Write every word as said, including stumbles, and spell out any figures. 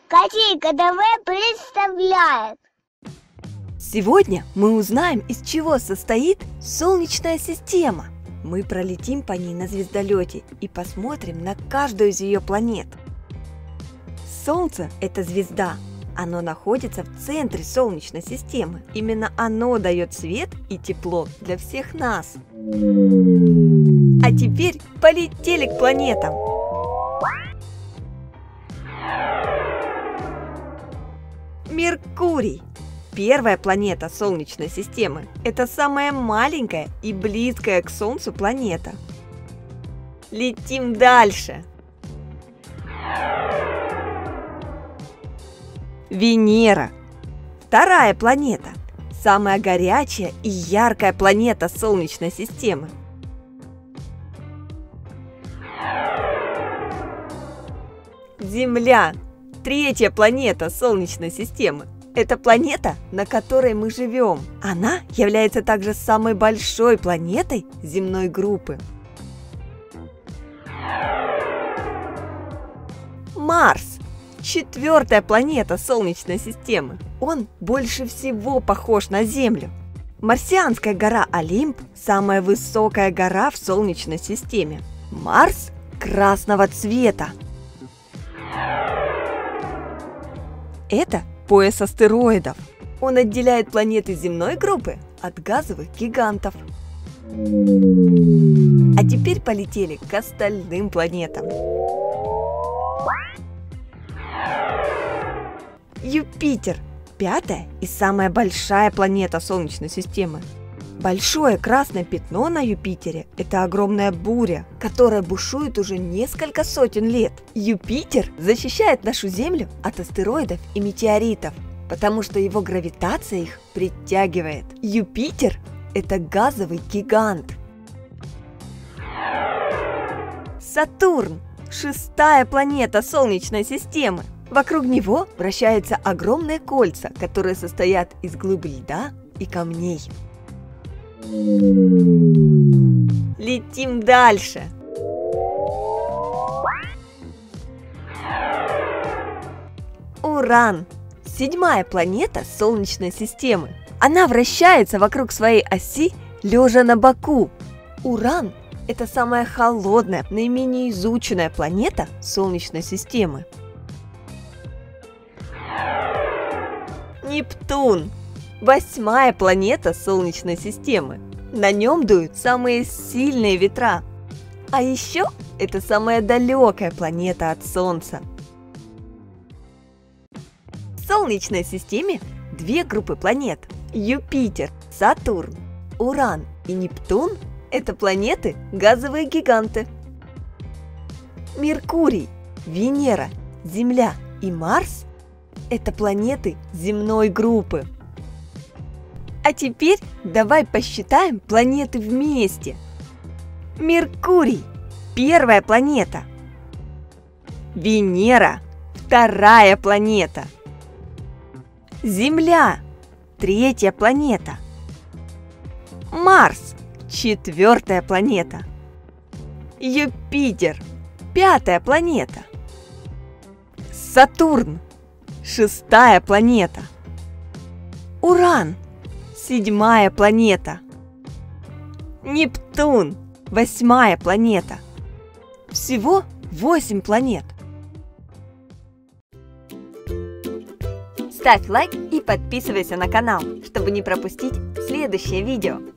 Котейка ТВ представляет. Сегодня мы узнаем, из чего состоит Солнечная система. Мы пролетим по ней на звездолете и посмотрим на каждую из ее планет. Солнце – это звезда. Оно находится в центре Солнечной системы. Именно оно дает свет и тепло для всех нас. А теперь полетели к планетам. Меркурий. Первая планета Солнечной системы. Это самая маленькая и близкая к Солнцу планета. Летим дальше. Венера. Вторая планета. Самая горячая и яркая планета Солнечной системы. Земля. Третья планета Солнечной системы. Это планета, на которой мы живем. Она является также самой большой планетой земной группы. Марс. Четвертая планета Солнечной системы. Он больше всего похож на Землю. Марсианская гора Олимп – самая высокая гора в Солнечной системе. Марс красного цвета. Это пояс астероидов. Он отделяет планеты земной группы от газовых гигантов. А теперь полетели к остальным планетам. Юпитер – пятая и самая большая планета Солнечной системы. Большое красное пятно на Юпитере – это огромная буря, которая бушует уже несколько сотен лет. Юпитер защищает нашу Землю от астероидов и метеоритов, потому что его гравитация их притягивает. Юпитер – это газовый гигант. Сатурн – шестая планета Солнечной системы. Вокруг него вращаются огромные кольца, которые состоят из глыб льда и камней. Летим дальше. Уран. Седьмая планета Солнечной системы. Она вращается вокруг своей оси, лежа на боку. Уран – это самая холодная, наименее изученная планета Солнечной системы. Нептун. Восьмая планета Солнечной системы. На нем дуют самые сильные ветра. А еще это самая далекая планета от Солнца. В Солнечной системе две группы планет. Юпитер, Сатурн, Уран и Нептун – это планеты газовые гиганты. Меркурий, Венера, Земля и Марс – это планеты земной группы. А теперь давай посчитаем планеты вместе. Меркурий – первая планета. Венера – вторая планета. Земля – третья планета. Марс – четвертая планета. Юпитер – пятая планета. Сатурн – шестая планета. Уран – седьмая планета. Нептун – восьмая планета. Всего восемь планет. Ставь лайк и подписывайся на канал, чтобы не пропустить следующее видео.